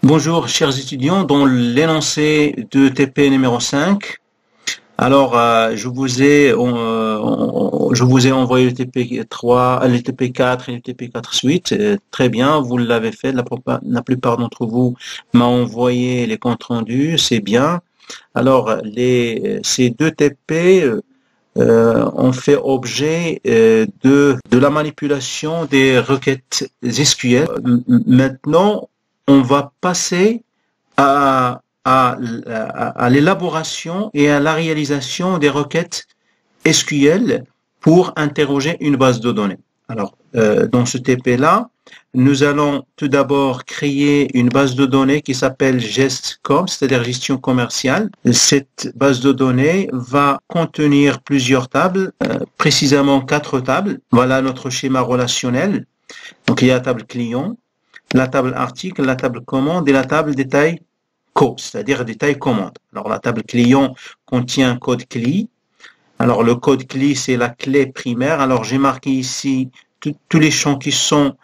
Bonjour, chers étudiants, dans l'énoncé de TP numéro 5, je vous ai envoyé le TP3, le TP4 et le TP4 suite. Très bien, vous l'avez fait. La plupart d'entre vous m'ont envoyé les comptes rendus, c'est bien. Alors, ces deux TP ont fait objet de la manipulation des requêtes SQL. Maintenant, on va passer à l'élaboration et à la réalisation des requêtes SQL pour interroger une base de données. Alors, dans ce TP-là, nous allons tout d'abord créer une base de données qui s'appelle GestCom, c'est-à-dire gestion commerciale. Cette base de données va contenir plusieurs tables, précisément 4 tables. Voilà notre schéma relationnel. Donc, il y a la table client, la table article, la table commande et la table détail co, c'est-à-dire détail commande. Alors, la table client contient un code CLI. Alors, le code CLI, c'est la clé primaire. Alors, j'ai marqué ici tous les champs qui sont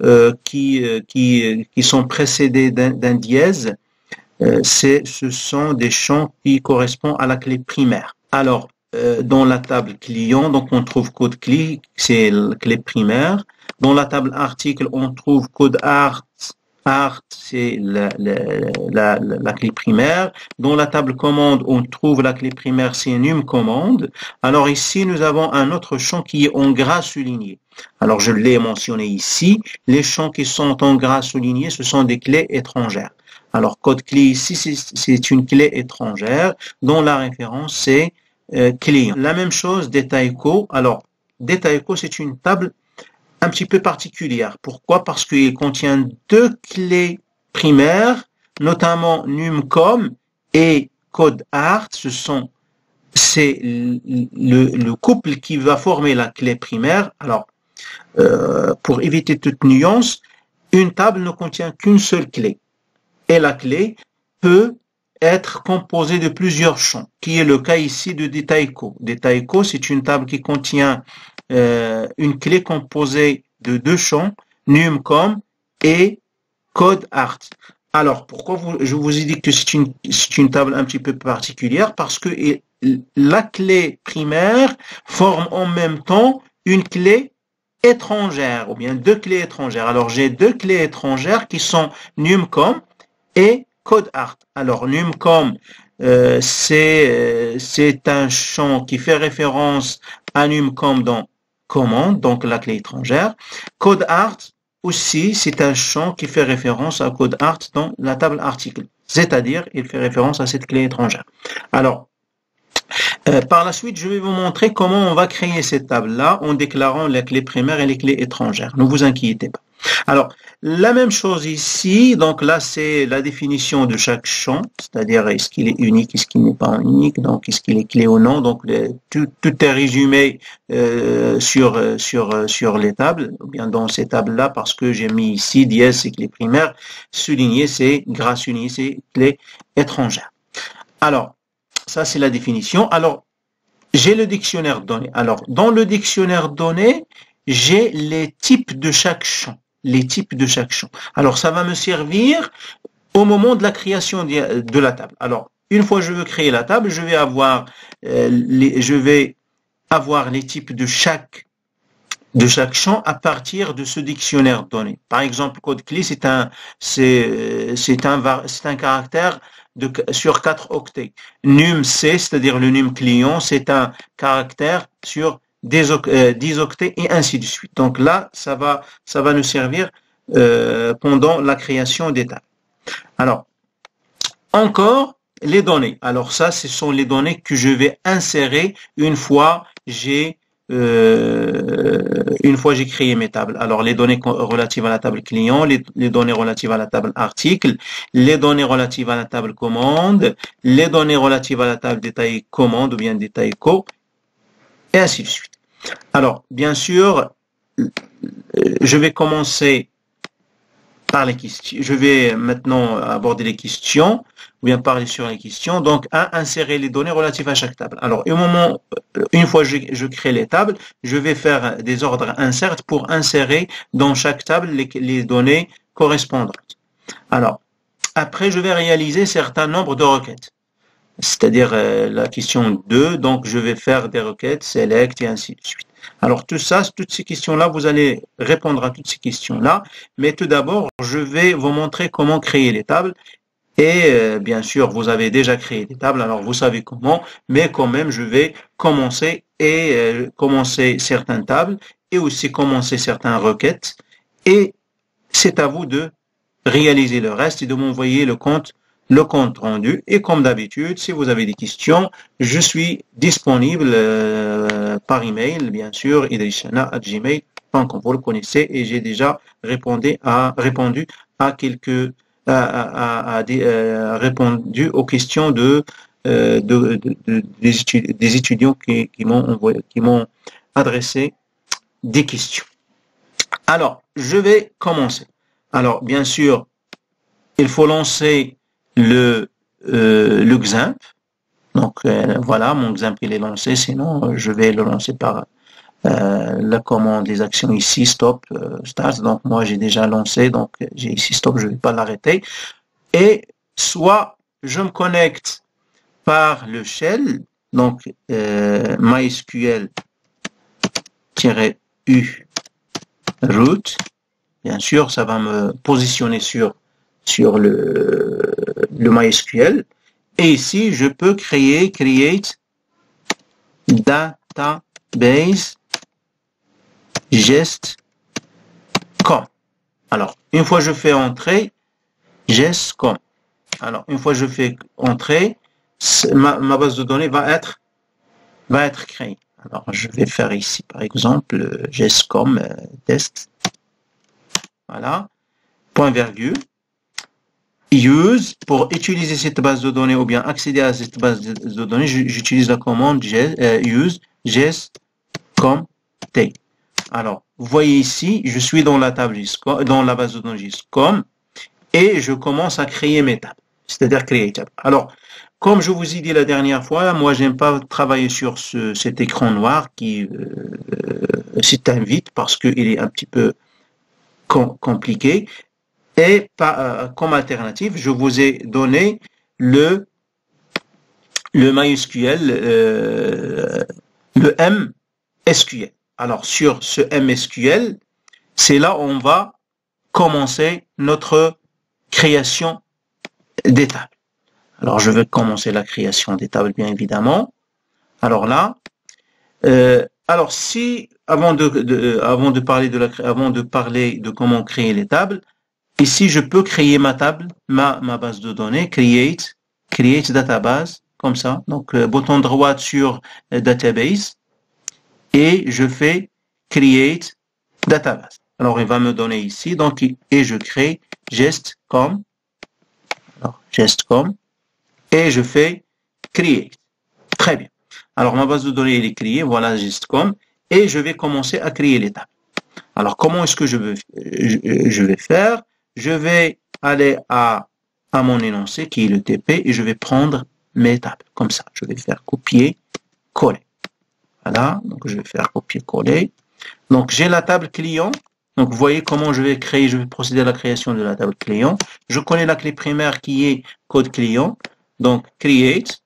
précédés d'un dièse. Ce sont des champs qui correspondent à la clé primaire. Alors, dans la table client, donc on trouve code CLI, c'est la clé primaire. Dans la table article, on trouve code art, c'est la clé primaire. Dans la table commande, on trouve la clé primaire, c'est num commande. Alors ici, nous avons un autre champ qui est en gras souligné. Alors je l'ai mentionné ici. Les champs qui sont en gras souligné, ce sont des clés étrangères. Alors code clé ici, c'est une clé étrangère dont la référence c'est client. La même chose détail co. Alors détail co, c'est une table un petit peu particulière. Pourquoi? Parce qu'il contient deux clés primaires, notamment numcom et code art. C'est le couple qui va former la clé primaire. Alors, pour éviter toute nuance, une table ne contient qu'une seule clé. Et la clé peut être composée de plusieurs champs, qui est le cas ici de DetaiCo. DetaiCo, c'est une table qui contient une clé composée de deux champs, numcom et code art. Alors, pourquoi je vous ai dit que c'est une table un petit peu particulière? Parce que la clé primaire forme en même temps une clé étrangère, ou bien deux clés étrangères. Alors, j'ai deux clés étrangères qui sont numcom et code art. Alors, numcom, c'est un champ qui fait référence à numcom dans commande, donc la clé étrangère. Code art aussi, c'est un champ qui fait référence à code art dans la table article, c'est-à-dire il fait référence à cette clé étrangère. Alors, par la suite, je vais vous montrer comment on va créer cette table-là en déclarant les clés primaires et les clés étrangères. Ne vous inquiétez pas. Alors, la même chose ici, donc là c'est la définition de chaque champ, c'est-à-dire est-ce qu'il est unique, est-ce qu'il n'est pas unique, donc est-ce qu'il est clé ou non, donc tout est résumé sur les tables, ou bien dans ces tables-là, parce que j'ai mis ici dièse c'est clé primaire, souligné c'est gras souligné c'est clé étrangère. Alors, ça c'est la définition. Alors, j'ai le dictionnaire donné. Alors, dans le dictionnaire donné, j'ai les types de chaque champ. Les types de chaque champ. Alors, ça va me servir au moment de la création de la table. Alors, une fois que je veux créer la table, je vais avoir les types de chaque champ à partir de ce dictionnaire donné. Par exemple, code clé, c'est un caractère sur 4 octets. Num C, c'est-à-dire le num client, c'est un caractère sur 10 octets et ainsi de suite. Donc là, ça va nous servir pendant la création des tables. Alors, encore les données. Alors ça, ce sont les données que je vais insérer une fois j'ai créé mes tables. Alors, les données relatives à la table client, les données relatives à la table article, les données relatives à la table commande, les données relatives à la table détail commande ou bien détail co, et ainsi de suite. Alors, bien sûr, je vais commencer par les questions. Je vais maintenant aborder les questions, ou bien parler sur les questions. Donc, insérer les données relatives à chaque table. Alors, une fois que je crée les tables, je vais faire des ordres insert pour insérer dans chaque table les données correspondantes. Alors, Après, je vais réaliser un certain nombre de requêtes. C'est-à-dire la question 2, donc je vais faire des requêtes, select et ainsi de suite. Alors tout ça, toutes ces questions-là, vous allez répondre à toutes ces questions-là, mais tout d'abord, je vais vous montrer comment créer les tables. Et bien sûr, vous avez déjà créé des tables, alors vous savez comment, mais quand même, je vais commencer commencer certaines tables et aussi commencer certaines requêtes. Et c'est à vous de réaliser le reste et de m'envoyer le compte rendu. Et comme d'habitude, si vous avez des questions, je suis disponible par email, bien sûr, idrissana@gmail.com. Vous le connaissez et j'ai déjà répondu à quelques répondu aux questions des étudiants qui m'ont adressé des questions. Alors, je vais commencer. Alors, bien sûr, il faut lancer l'exemple. Donc, voilà, mon exemple, il est lancé. Sinon, je vais le lancer par la commande des actions ici, stop, start. Donc, moi, j'ai déjà lancé. Donc, j'ai ici stop, je ne vais pas l'arrêter. Et soit je me connecte par le shell, donc MySQL-U root. Bien sûr, ça va me positionner sur le MySQL. Et ici, je peux create database gest.com. Alors, une fois je fais entrer, gest.com. Alors, une fois je fais entrer, ma base de données va être créée. Alors, je vais faire ici, par exemple, gest.com test. Voilà. Point virgule. Use, pour utiliser cette base de données ou bien accéder à cette base de données, j'utilise la commande use gest.com t. Alors, vous voyez ici, je suis dans la table dans la base de données gest.com et je commence à créer mes tables, c'est-à-dire créer table. Alors, comme je vous ai dit la dernière fois, moi, j'aime pas travailler sur cet écran noir qui s'invite parce qu'il est un petit peu compliqué. Et comme alternative, je vous ai donné le MySQL, le MSQL. Alors, sur ce MSQL, c'est là où on va commencer notre création des tables. Alors, je vais commencer la création des tables, bien évidemment. Alors là, alors si avant de parler de comment créer les tables, ici je peux créer ma table, ma base de données, create database, comme ça. Donc bouton droit sur database et je fais create database. Alors il va me donner ici, donc et je crée gest.com. Alors gest.com et je fais create. Très bien. Alors ma base de données elle est créée, voilà gest.com et je vais commencer à créer les tables. Alors comment est-ce que je vais faire? Je vais aller à mon énoncé qui est le TP et je vais prendre mes tables comme ça. Je vais faire copier, coller. Voilà, donc je vais faire copier, coller. Donc j'ai la table client. Donc vous voyez comment je vais procéder à la création de la table client. Je connais la clé primaire qui est code client. Donc create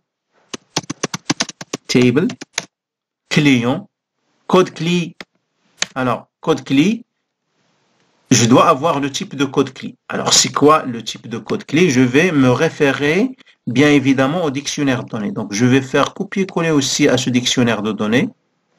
table client code clé. Alors code clé, je dois avoir le type de code clé. Alors, c'est quoi le type de code clé? Je vais me référer, bien évidemment, au dictionnaire de données. Donc, je vais faire copier-coller aussi à ce dictionnaire de données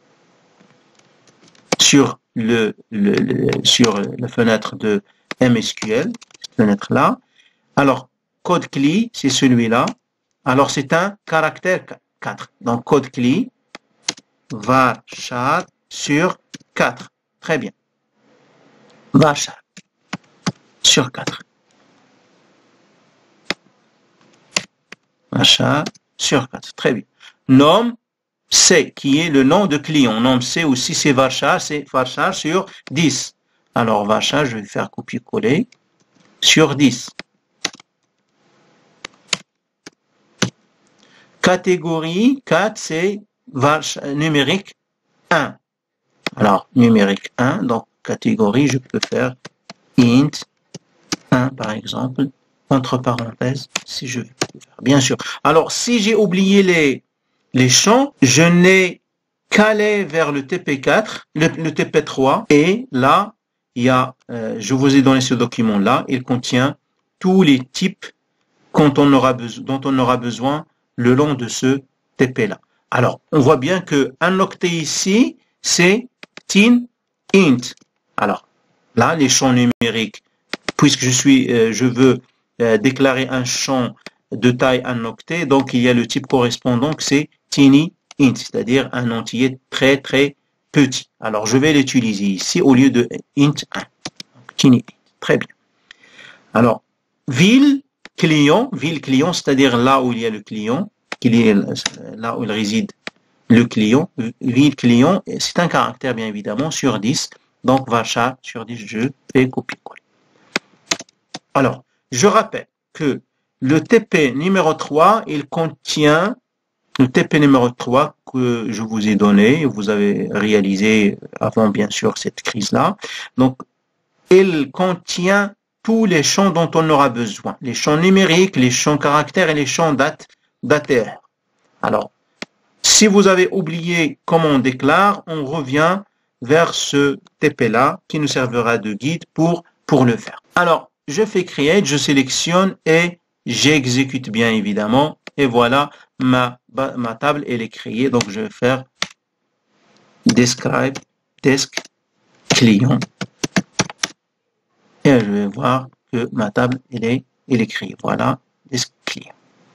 sur sur la fenêtre de MSQL, cette fenêtre-là. Alors, code clé, c'est celui-là. Alors, c'est un caractère 4. Donc, code clé, varchar sur 4. Très bien. Varchar sur 4. Varchar sur 4. Très bien. Nom C, qui est le nom de client. Nom C aussi, c'est varchar sur 10. Alors, varchar, je vais faire copier-coller sur 10. Catégorie 4, c'est numérique 1. Alors, numérique 1, donc catégorie, je peux faire int 1 par exemple, entre parenthèses, si je veux. Bien sûr. Alors, si j'ai oublié les champs, je n'ai qu'à aller vers le TP4, le TP3, et là, il y a, je vous ai donné ce document-là, il contient tous les types dont on aura besoin le long de ce TP-là. Alors, on voit bien qu'un octet ici, c'est tin, int. Alors, là, les champs numériques, puisque je veux déclarer un champ de taille un octet, donc il y a le type correspondant que c'est tiny int, c'est-à-dire un entier très très petit. Alors, je vais l'utiliser ici au lieu de int 1. Donc, tiny int. Très bien. Alors, ville client, c'est-à-dire là où il y a le client, là où il réside le client, ville client, c'est un caractère bien évidemment sur 10, donc varchar sur 10, je fais copier-coller. Alors, je rappelle que le TP numéro 3, il contient le TP numéro 3 que je vous ai donné, vous avez réalisé avant bien sûr cette crise-là. Donc, il contient tous les champs dont on aura besoin. Les champs numériques, les champs caractères et les champs d'ATR. Alors, si vous avez oublié comment on déclare, on revient vers ce TP-là qui nous servira de guide pour le faire. Alors, je fais create, je sélectionne et j'exécute bien évidemment. Et voilà, ma table, elle est créée. Donc, je vais faire describe desk client. Et je vais voir que ma table, elle est créée. Voilà, desk client.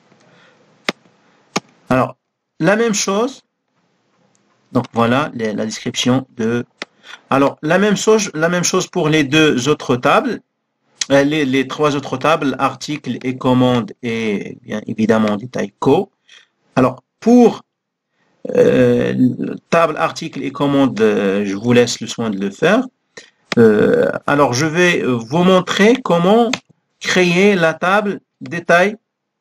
Alors, la même chose. Donc, voilà la description de... Alors, la même chose pour les deux autres tables. Les trois autres tables, articles et commandes et bien évidemment détail co. Alors, pour table, article et commande, je vous laisse le soin de le faire. Alors, je vais vous montrer comment créer la table détail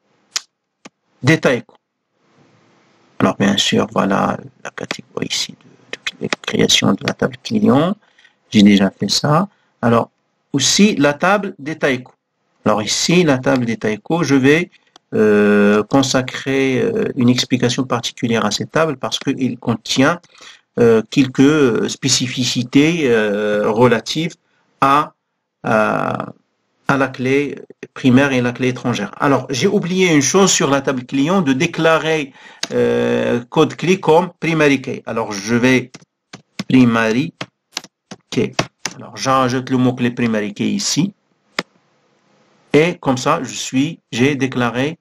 co. Alors, bien sûr, voilà la catégorie ici de création de la table client. J'ai déjà fait ça. Alors, aussi la table détail co. Alors ici, la table détail co, je vais consacrer une explication particulière à cette table parce qu'il contient quelques spécificités relatives à la clé primaire et la clé étrangère. Alors, j'ai oublié une chose sur la table client, de déclarer code clé comme primary key. Alors, je vais primary key. Alors, j'ajoute le mot-clé primary key ici. Et comme ça, j'ai déclaré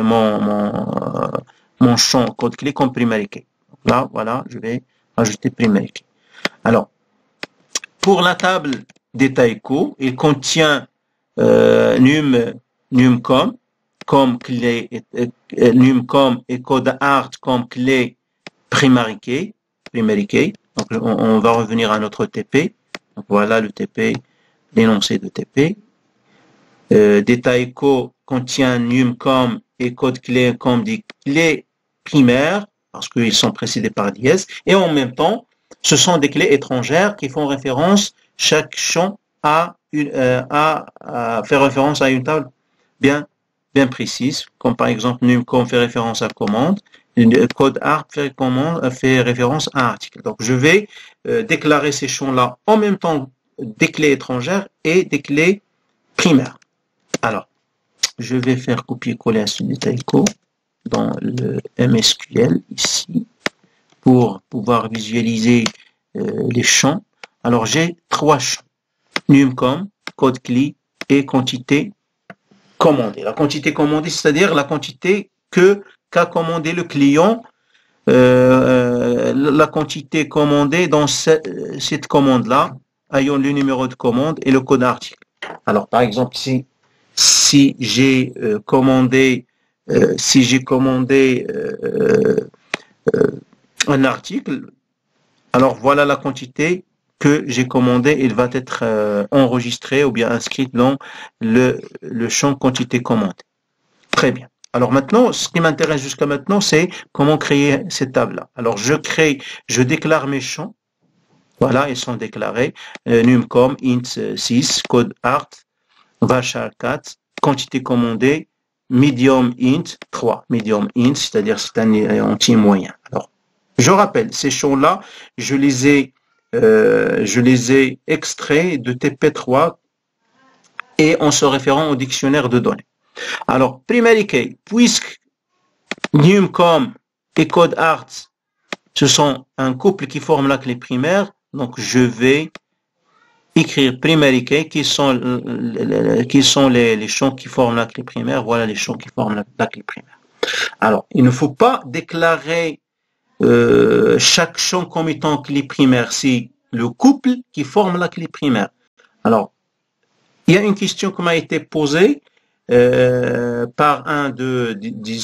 mon champ code clé comme primary key. Donc là, voilà, je vais ajouter primary key. Alors, pour la table détail co, il contient numcom comme clé, numcom et code art comme clé primary key. Donc, on va revenir à notre TP. Donc, voilà le TP, l'énoncé de TP. Détail co contient numcom et code clé comme des clés primaires, parce qu'ils sont précédés par dièse, et en même temps, ce sont des clés étrangères qui font référence, chaque champ à faire référence à une table bien précise, comme par exemple numcom fait référence à commande, code art fait référence à article. Donc je vais déclarer ces champs-là en même temps des clés étrangères et des clés primaires. Alors, je vais faire copier-coller à ce détail co dans le MSQL ici pour pouvoir visualiser les champs. Alors, j'ai trois champs. Numcom, code clé et quantité commandée. La quantité commandée, c'est-à-dire la quantité qu'a commandé le client, la quantité commandée dans cette commande-là, ayant le numéro de commande et le code article. Alors, par exemple, si j'ai commandé un article, alors voilà la quantité que j'ai commandé, il va être enregistré ou bien inscrit dans le champ quantité commandée. Très bien. Alors maintenant, ce qui m'intéresse jusqu'à maintenant, c'est comment créer cette table-là. Alors je déclare mes champs. Voilà, ils sont déclarés. Numcom, int 6, code art, varchar 4, quantité commandée, medium int 3. Medium int, c'est-à-dire c'est un entier moyen. Alors, je rappelle, ces champs-là, je les ai extraits de TP3 et en se référant au dictionnaire de données. Alors, primary key, puisque num.com et CodeArt, ce sont un couple qui forme la clé primaire, donc je vais écrire primary key qui sont les champs qui forment la clé primaire. Voilà les champs qui forment la clé primaire. Alors, il ne faut pas déclarer chaque champ comme étant clé primaire. C'est le couple qui forme la clé primaire. Alors, il y a une question qui m'a été posée par l'un de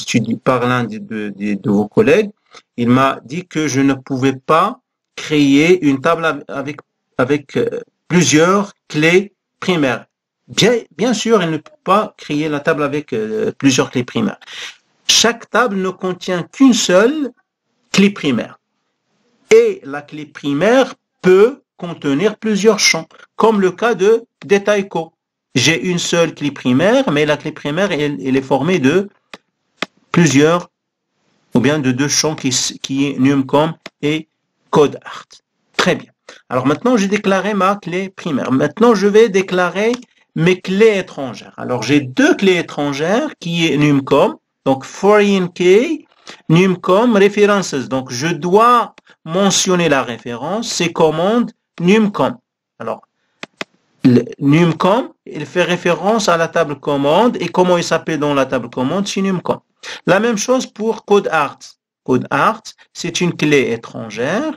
vos collègues. Il m'a dit que je ne pouvais pas créer une table avec plusieurs clés primaires. Bien sûr, il ne peut pas créer la table avec plusieurs clés primaires. Chaque table ne contient qu'une seule clé primaire. Et la clé primaire peut contenir plusieurs champs, comme le cas de DetailCo. J'ai une seule clé primaire, mais la clé primaire, elle est formée de plusieurs, ou bien de deux champs qui est num.com et CodeArt. Très bien. Alors maintenant, j'ai déclaré ma clé primaire. Maintenant, je vais déclarer mes clés étrangères. Alors, j'ai deux clés étrangères qui est num.com, donc foreign key, num.com references. Donc, je dois mentionner la référence, c'est commande num.com. Alors, num.com, il fait référence à la table commande et comment il s'appelle dans la table commande, c'est num.com. La même chose pour CodeArt. CodeArt, c'est une clé étrangère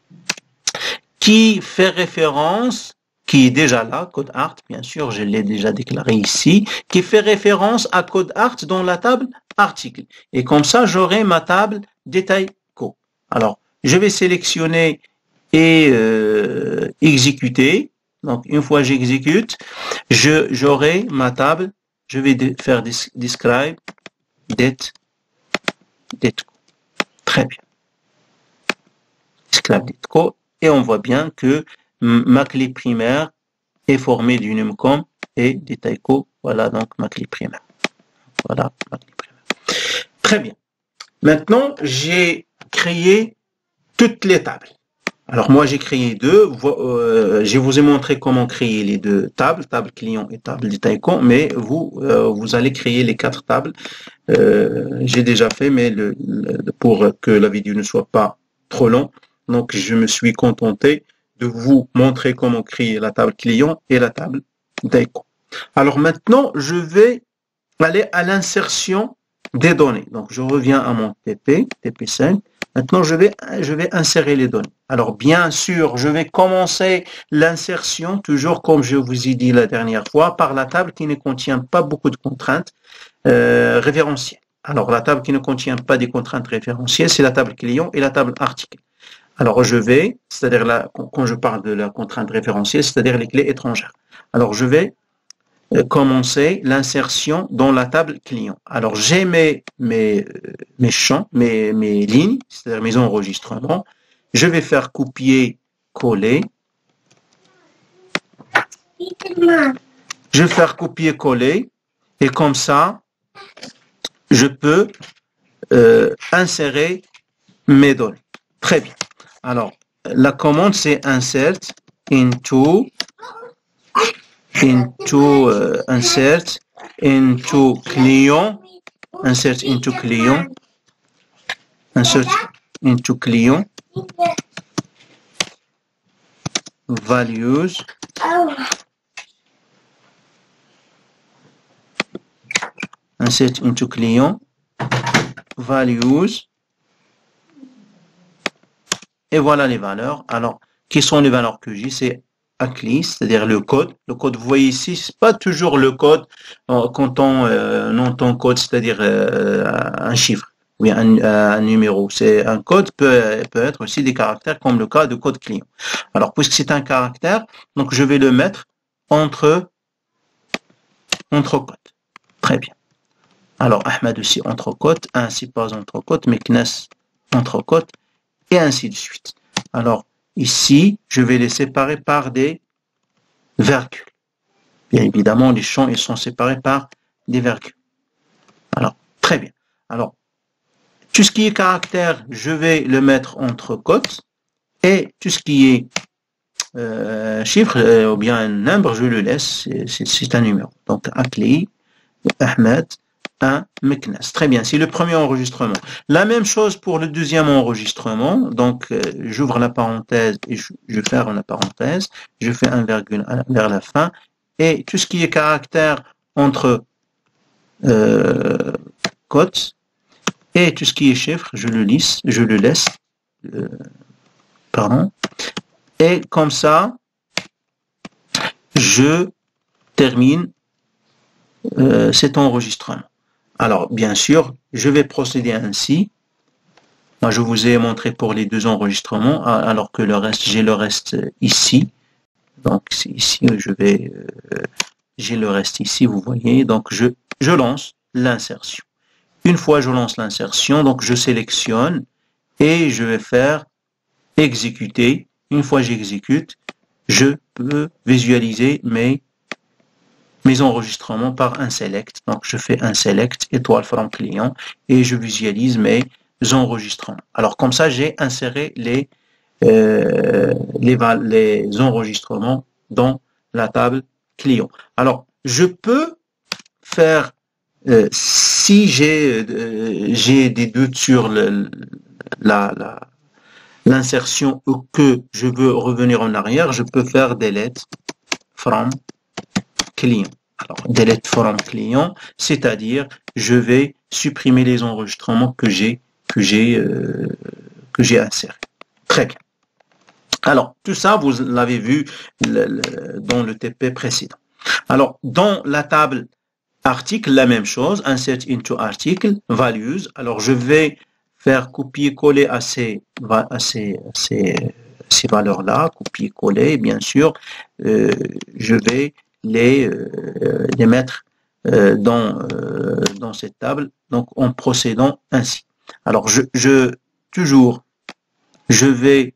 qui fait référence, qui est déjà là, CodeArt, bien sûr, je l'ai déjà déclaré ici, qui fait référence à CodeArt dans la table article. Et comme ça, j'aurai ma table DetailCo. Alors, je vais sélectionner et exécuter. Donc, une fois j'exécute, j'aurai ma table. Je vais faire describe DetCo. Très bien. Describe DetCo. Et on voit bien que ma clé primaire est formée du num.com et DetailCo. Voilà donc ma clé primaire. Voilà ma clé primaire. Très bien. Maintenant, j'ai créé toutes les tables. Alors moi j'ai créé deux, je vous ai montré comment créer les deux tables, table client et table DetailCo, mais vous allez créer les quatre tables. J'ai déjà fait, mais pour que la vidéo ne soit pas trop longue, donc je me suis contenté de vous montrer comment créer la table client et la table DetailCo. Alors maintenant je vais aller à l'insertion des données. Donc je reviens à mon TP5. Maintenant, je vais insérer les données. Alors, bien sûr, je vais commencer l'insertion, toujours comme je vous ai dit la dernière fois, par la table qui ne contient pas beaucoup de contraintes référentielles. Alors, la table qui ne contient pas des contraintes référentielles, c'est la table client et la table article. Alors, c'est-à-dire là, quand je parle de la contrainte référentielle, c'est-à-dire les clés étrangères. Alors, je vais commencer l'insertion dans la table client. Alors, j'ai mes champs, mes lignes, c'est-à-dire mes enregistrements. Je vais faire copier-coller. Je vais faire copier-coller et comme ça, je peux insérer mes données. Très bien. Alors, la commande, c'est insert into client, insert into client, values, insert into client, values, et voilà les valeurs. Alors, qui sont les valeurs que j'ai? C'est ACLI, c'est-à-dire le code. Le code, vous voyez ici, c'est pas toujours le code quand on entend code, c'est-à-dire un chiffre ou un numéro. C'est un code peut être aussi des caractères comme le cas de code client. Alors, puisque c'est un caractère, donc je vais le mettre entre cotes. Très bien. Alors, Ahmed aussi entre cotes, ainsi pas entre cotes, mais Knes entre cotes, et ainsi de suite. Alors, ici, je vais les séparer par des virgules. Bien évidemment, les champs ils sont séparés par des virgules. Alors, très bien. Alors, tout ce qui est caractère, je vais le mettre entre cotes, et tout ce qui est chiffre ou bien un nombre, je le laisse, c'est un numéro. Donc, Akli, Ahmed, un Meknes. Très bien, c'est le premier enregistrement. La même chose pour le deuxième enregistrement. Donc, j'ouvre la parenthèse et je ferme la parenthèse. Je fais un virgule vers la fin. Et tout ce qui est caractère entre cotes et tout ce qui est chiffre, je le laisse. Pardon. Et comme ça, je termine cet enregistrement. Alors, bien sûr, je vais procéder ainsi. Moi, je vous ai montré pour les deux enregistrements, alors que le reste, j'ai le reste ici. Donc, c'est ici, j'ai le reste ici, vous voyez. Donc, je lance l'insertion. Une fois je lance l'insertion, donc je sélectionne et je vais faire exécuter. Une fois j'exécute, je peux visualiser mes enregistrements par un select. Donc, je fais un select, étoile from client, et je visualise mes enregistrements. Alors, comme ça, j'ai inséré les enregistrements dans la table client. Alors, je peux faire, si j'ai des doutes sur l'insertion ou que je veux revenir en arrière, je peux faire delete from client. Alors, delete from client, c'est-à-dire je vais supprimer les enregistrements que j'ai insérés. Très bien. Alors, tout ça, vous l'avez vu dans le TP précédent. Alors, dans la table article, la même chose, insert into article, values. Alors, je vais faire copier-coller à ces valeurs-là, copier-coller, bien sûr, je vais les mettre dans cette table, donc en procédant ainsi. Alors, je vais,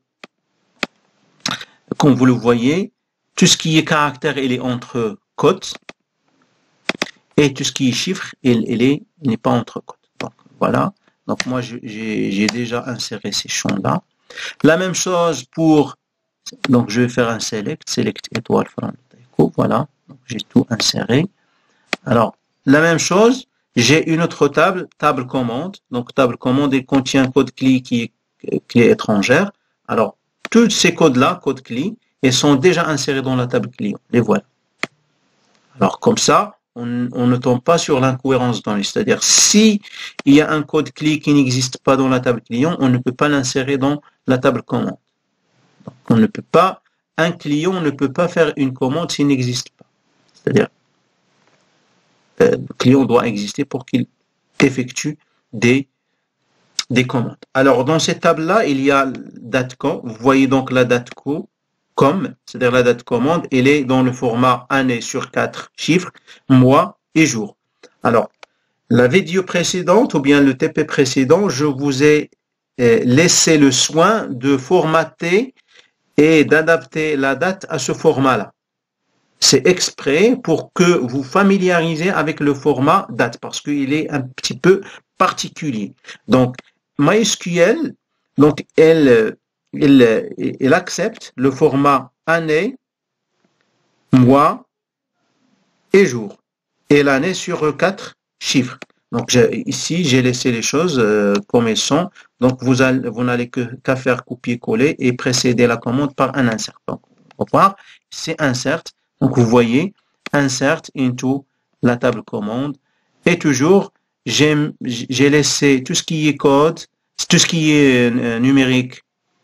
comme vous le voyez, tout ce qui est caractère, il est entre cotes, et tout ce qui est chiffre, il n'est pas entre cotes. Donc, voilà. Donc, moi, j'ai déjà inséré ces champs-là. La même chose pour, donc, je vais faire un select étoile from Tyco, voilà. J'ai tout inséré. Alors, la même chose, j'ai une autre table commande. Donc, table commande, elle contient code CLI qui est clé étrangère. Alors, tous ces codes-là, code CLI, ils sont déjà insérés dans la table client. Les voilà. Alors, comme ça, on ne tombe pas sur l'incohérence dans les. C'est-à-dire, si il y a un code CLI qui n'existe pas dans la table client, on ne peut pas l'insérer dans la table commande. Donc, on ne peut pas, un client ne peut pas faire une commande s'il n'existe pas. C'est-à-dire, le client doit exister pour qu'il effectue des commandes. Alors, dans cette table-là, il y a datco. Vous voyez donc la datco comme, c'est-à-dire la date commande, elle est dans le format année sur 4 chiffres, mois et jour. Alors, la vidéo précédente ou bien le TP précédent, je vous ai laissé le soin de formater et d'adapter la date à ce format-là. C'est exprès pour que vous familiarisez avec le format date parce qu'il est un petit peu particulier. Donc, MySQL, donc elle accepte le format année, mois et jour. Et l'année sur 4 chiffres. Donc ici, j'ai laissé les choses comme elles sont. Donc vous n'allez qu'à faire copier-coller et précéder la commande par un insert. Donc, on va voir, c'est insert. Donc vous voyez, insert into la table commande. Et toujours, j'ai laissé tout ce qui est code, tout ce qui est numérique,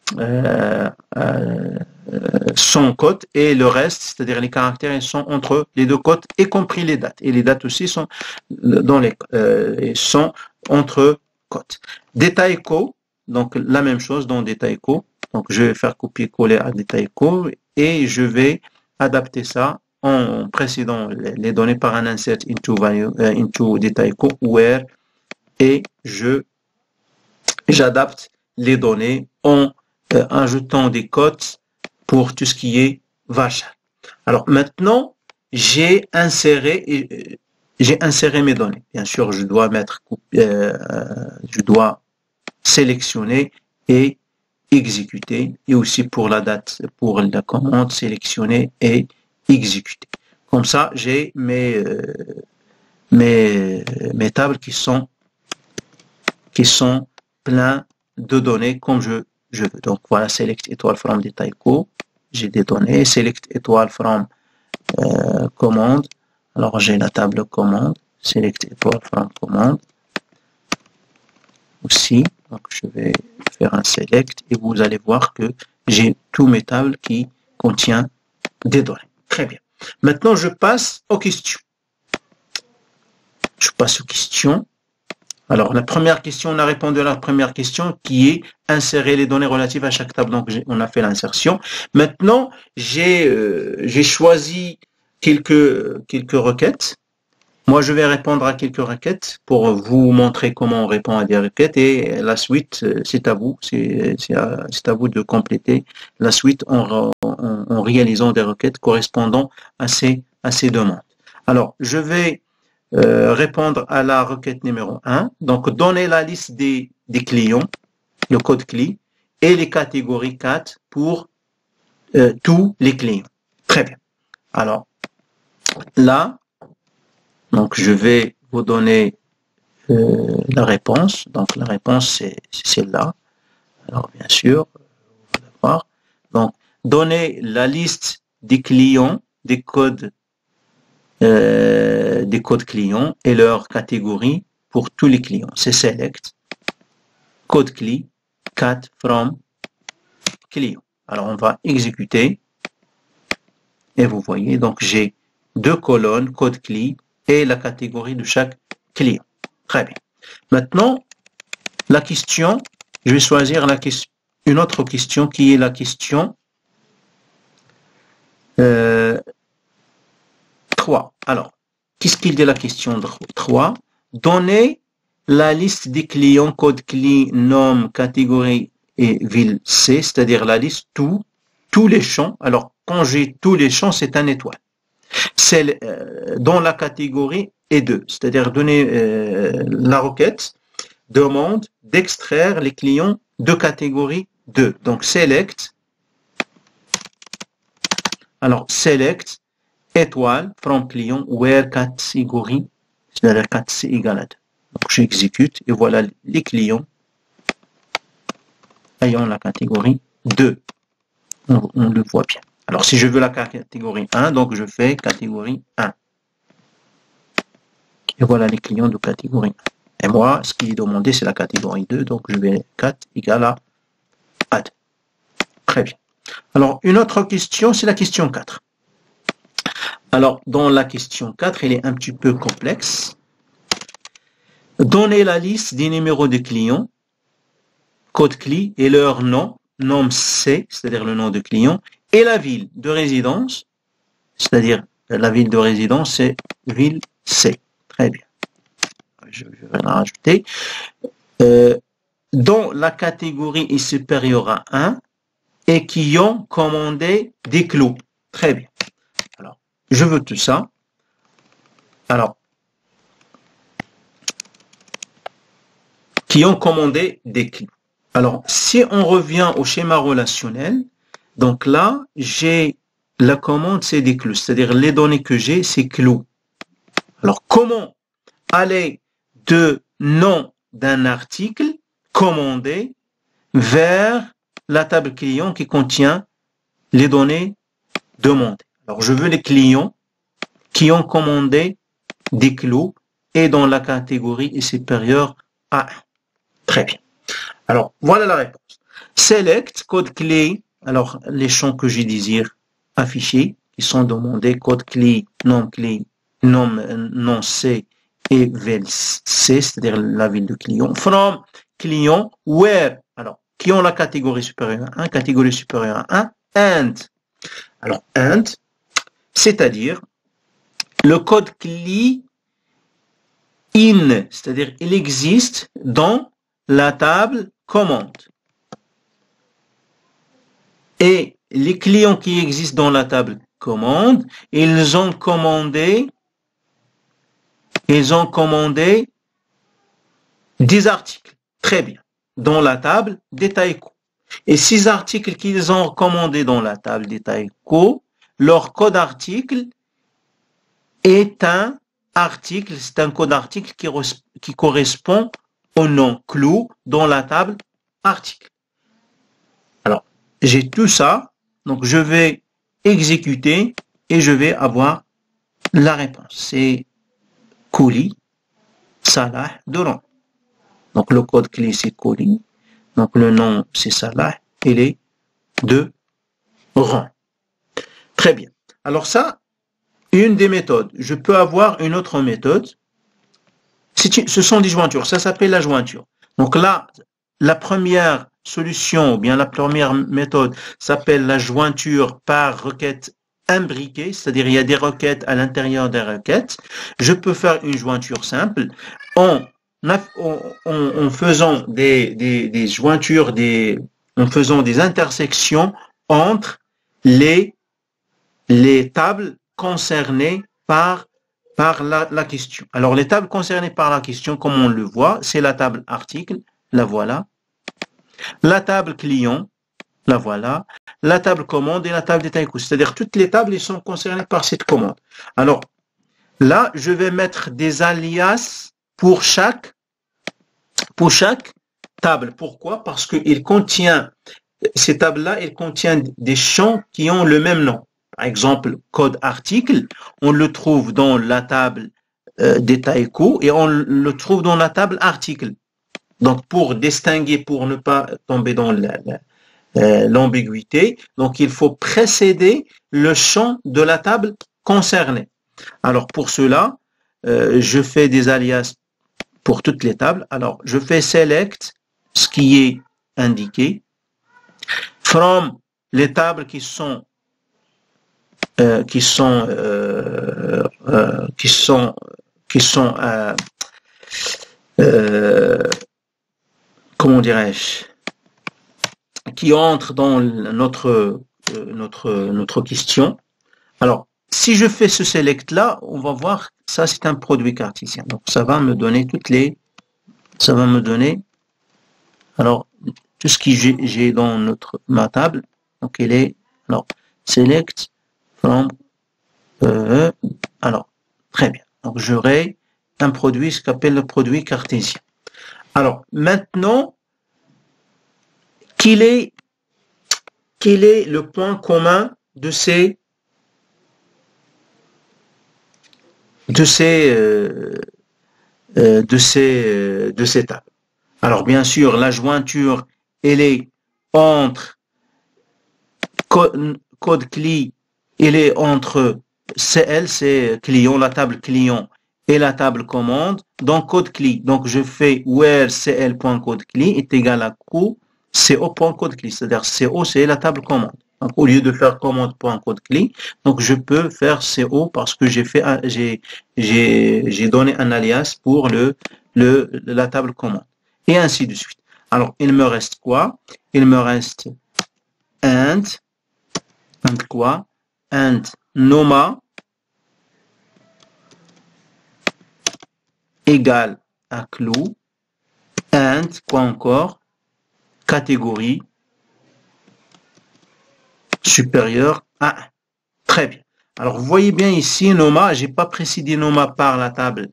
sans cote et le reste, c'est-à-dire les caractères, ils sont entre les deux cotes, y compris les dates. Et les dates aussi sont dans sont entre cotes. Detailco, donc la même chose dans Detailco. Donc je vais faire copier-coller à Detailco et je vais adapter ça en précédant les données par un insert into Detailco where et j'adapte les données en ajoutant des cotes pour tout ce qui est varchar. Alors maintenant, j'ai inséré j'ai inséré mes données. Bien sûr, je dois je dois sélectionner et exécuter, et aussi pour la date, pour la commande, sélectionner et exécuter. Comme ça, j'ai mes tables qui sont pleins de données comme je veux. Donc voilà, select étoile from detail co, j'ai des données, select étoile from commande. Alors j'ai la table commande, select étoile from commande aussi. Donc je vais faire un select et vous allez voir que j'ai tous mes tables qui contiennent des données. Très bien. Maintenant je passe aux questions. Je passe aux questions. Alors, la première question, on a répondu à la première question qui est insérer les données relatives à chaque table. Donc, on a fait l'insertion. Maintenant, j'ai choisi quelques requêtes. Moi, je vais répondre à quelques requêtes pour vous montrer comment on répond à des requêtes, et la suite, c'est à vous. C'est à vous de compléter la suite en réalisant des requêtes correspondant à ces demandes. Alors, je vais répondre à la requête numéro 1. Donc, donner la liste des clients, le code CLI, et les catégories 4 pour tous les clients. Très bien. Alors, là, donc je vais vous donner la réponse. Donc, la réponse, c'est celle-là. Alors, bien sûr, vous allez voir. Donc, donner la liste des clients, des codes clients et leur catégorie pour tous les clients. C'est select, code CLI, cat from client. Alors, on va exécuter et vous voyez, donc j'ai deux colonnes, code CLI et la catégorie de chaque client. Très bien. Maintenant, la question, je vais choisir une autre question qui est la question 3. Alors, qu'est-ce qu'il dit la question 3? Donner la liste des clients, code CLI, nom, catégorie et ville C, c'est-à-dire la liste tous les champs. Alors, quand j'ai tous les champs, c'est un étoile. C'est dans la catégorie et 2, c'est-à-dire donner la requête demande d'extraire les clients de catégorie 2. Donc, select. Alors, select étoile from client where catégorie, c'est-à-dire 4 c'est égal à 2. Donc, j'exécute et voilà les clients ayant la catégorie 2. On le voit bien. Alors, si je veux la catégorie 1, donc je fais catégorie 1. Et voilà les clients de catégorie 1. Et moi, ce qui est demandé, c'est la catégorie 2, donc je vais 4 égale à 2. Très bien. Alors, une autre question, c'est la question 4. Alors, dans la question 4, elle est un petit peu complexe. Donnez la liste des numéros de clients, code CLI et leur nom C, c'est-à-dire le nom de client, et la ville de résidence, c'est-à-dire la ville de résidence, c'est ville C. Très bien. Je vais la rajouter. Dont la catégorie est supérieure à 1 et qui ont commandé des clous. Très bien. Alors, je veux tout ça. Alors, qui ont commandé des clous. Alors, si on revient au schéma relationnel, donc là, j'ai la commande, c'est des clous, c'est-à-dire les données que j'ai, c'est clous. Alors, comment aller de nom d'un article commandé vers la table client qui contient les données demandées? Alors, je veux les clients qui ont commandé des clous et dont la catégorie est supérieure à 1. Très bien. Alors, voilà la réponse. Select, code clé. Alors, les champs que je désire afficher, qui sont demandés, code clé, nom C et ville C, c'est-à-dire la ville de client. From, client, where. Alors, qui ont la catégorie supérieure à 1, catégorie supérieure à 1, and. Alors, and, c'est-à-dire le code clé in, c'est-à-dire il existe dans la table commande. Et les clients qui existent dans la table commande, ils ont commandé Ils ont commandé 10 articles. Très bien. Dans la table des taïko. Et 6 articles qu'ils ont commandés dans la table des taïko, leur code article est un article, c'est un code article qui correspond au nom clou dans la table article. Alors, j'ai tout ça, donc je vais exécuter et je vais avoir la réponse. C'est Kouli, Salah, Doran. Donc le code clé c'est Kouli, donc le nom c'est Salah et les deux rangs. Très bien. Alors ça, une des méthodes. Je peux avoir une autre méthode. Ce sont des jointures. Ça s'appelle la jointure. Donc là, la première solution, ou bien la première méthode s'appelle la jointure par requête imbriquée, c'est-à-dire il y a des requêtes à l'intérieur des requêtes. Je peux faire une jointure simple en faisant des jointures, en faisant des intersections entre les tables concernées par la question. Alors, les tables concernées par la question, comme on le voit, c'est la table article, la voilà. La table client, la voilà. La table commande et la table des taïkus. C'est-à-dire, toutes les tables elles sont concernées par cette commande. Alors, là, je vais mettre des alias pour chaque table. Pourquoi? Parce que ces tables-là, elles contiennent des champs qui ont le même nom. Par exemple, code article, on le trouve dans la table des taïko et on le trouve dans la table article. Donc, pour distinguer, pour ne pas tomber dans l'ambiguïté, donc il faut précéder le champ de la table concernée. Alors, pour cela, je fais des alias pour toutes les tables. Alors, je fais select, ce qui est indiqué, from les tables qui sont comment dirais-je, qui entrent dans notre question. Alors, si je fais ce select là, on va voir, ça c'est un produit cartésien. Donc, ça va me donner alors, tout ce que j'ai dans ma table. Donc, elle est, alors, select from, alors, très bien. Donc, j'aurai un produit, ce qu'on appelle le produit cartésien. Alors, maintenant, quel est le point commun de ces tables? Alors, bien sûr, la jointure, elle est entre code CLI, elle est entre CL, c'est client, la table client, et la table commande, donc code CLI. Donc, je fais where cl.code_cli est égal à co.code_cli, c'est-à-dire co, c'est la table commande. Donc, au lieu de faire commande.code_cli, donc je peux faire co parce que j'ai donné un alias pour la table commande. Et ainsi de suite. Alors, il me reste quoi? Il me reste and quoi? And noma égale à clou, and quoi encore? Catégorie supérieure à 1. Très bien. Alors, vous voyez bien ici, noma, j'ai pas précisé noma par la table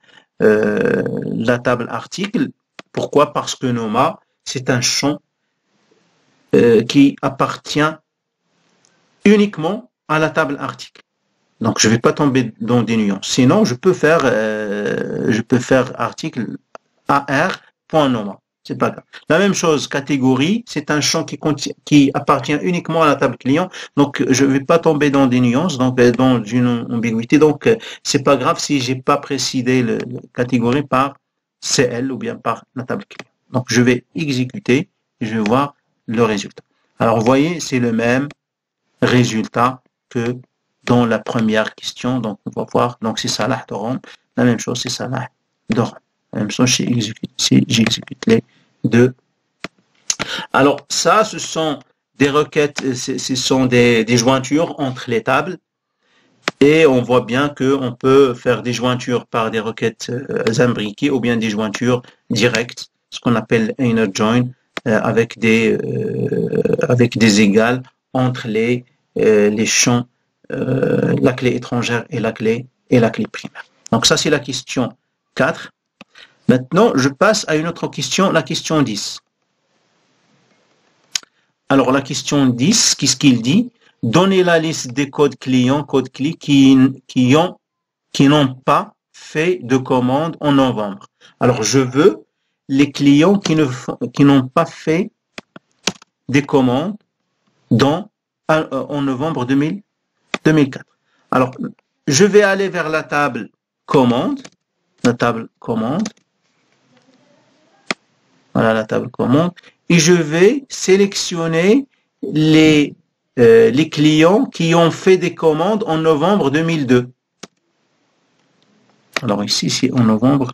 article. Pourquoi? Parce que noma, c'est un champ qui appartient uniquement à la table article. Donc, je ne vais pas tomber dans des nuances. Sinon, je peux faire article AR.noma. C'est pas grave. La même chose, catégorie, c'est un champ qui appartient uniquement à la table client. Donc, je ne vais pas tomber dans des nuances, donc dans une ambiguïté. Donc, c'est pas grave si j'ai pas précisé la catégorie par CL ou bien par la table client. Donc, je vais exécuter et je vais voir le résultat. Alors, vous voyez, c'est le même résultat que dans la première question. Donc, on va voir. Donc, c'est Salah Doran. La même chose, c'est Salah Doran. La même chose, j'exécute les deux. Alors, ça, ce sont des requêtes, ce sont des jointures entre les tables. Et on voit bien qu'on peut faire des jointures par des requêtes imbriquées ou bien des jointures directes, ce qu'on appelle inner join, avec des égales entre les champs, la clé étrangère et la clé primaire. Donc ça, c'est la question 4. Maintenant, je passe à une autre question, la question 10. Alors, la question 10, qu'est-ce qu'il dit? Donnez la liste des codes clients, codes clés qui n'ont pas fait de commande en novembre. Alors, je veux les clients qui n'ont pas fait des commandes en novembre 2004. Alors, je vais aller vers la table commande. Voilà la table commande. Et je vais sélectionner les clients qui ont fait des commandes en novembre 2002. Alors ici, c'est en novembre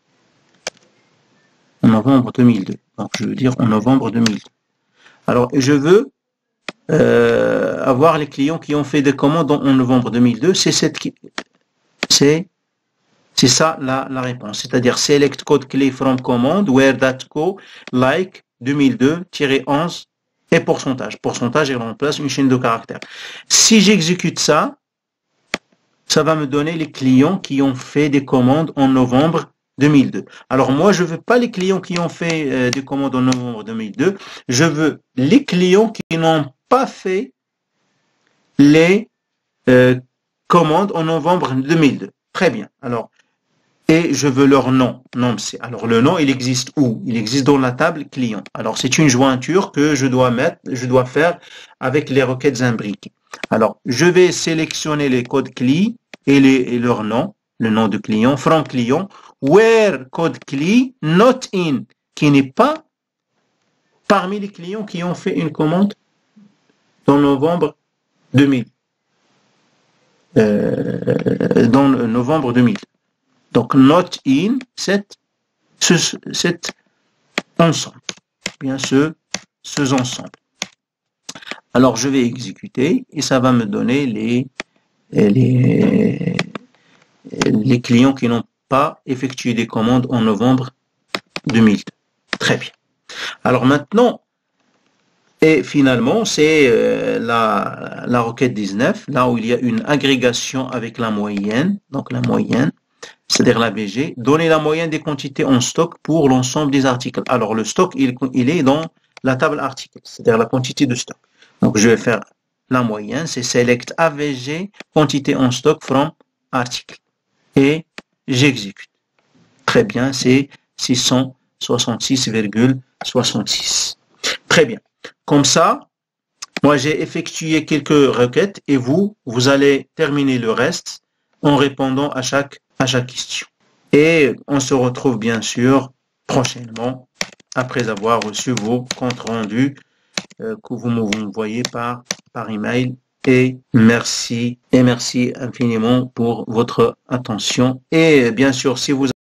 2002. Donc, je veux dire en novembre 2002. Alors, je veux avoir les clients qui ont fait des commandes en novembre 2002. C'est ça la réponse. C'est-à-dire, select code clé from command, where that co, like 2002-11 et pourcentage. Pourcentage, il remplace une chaîne de caractères. Si j'exécute ça, ça va me donner les clients qui ont fait des commandes en novembre 2002. Alors moi, je veux pas les clients qui ont fait des commandes en novembre 2002. Je veux les clients qui n'ont pas fait les commandes en novembre 2002. Très bien. Alors, et je veux leur nom. Alors le nom, il existe où? Il existe dans la table client. Alors c'est une jointure que je dois faire avec les requêtes imbriquées. Alors je vais sélectionner les codes clés et leur nom, le nom de client, from client, where code clé not in, qui n'est pas parmi les clients qui ont fait une commande dans novembre 2000. Dans novembre 2000. Donc, not in cet ensemble. Bien ce ensemble. Alors, je vais exécuter et ça va me donner les clients qui n'ont pas effectué des commandes en novembre 2002. Très bien. Alors maintenant, et finalement, c'est la requête 19, là où il y a une agrégation avec la moyenne. Donc, la moyenne. C'est-à-dire la BG, donner la moyenne des quantités en stock pour l'ensemble des articles. Alors, le stock, il est dans la table article, c'est-à-dire la quantité de stock. Donc, je vais faire la moyenne, c'est select AVG, quantité en stock from article. Et j'exécute. Très bien, c'est 666,66. Très bien. Comme ça, moi, j'ai effectué quelques requêtes et vous allez terminer le reste en répondant à chaque question. Et on se retrouve bien sûr prochainement après avoir reçu vos comptes rendus que vous m'envoyez par email. Et merci infiniment pour votre attention. Et bien sûr, si vous